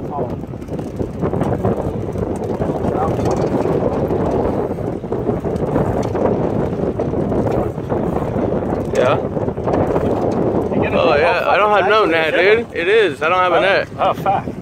Yeah. Oh yeah, I don't have no net, dude. It is. I don't have a net. Oh, fuck.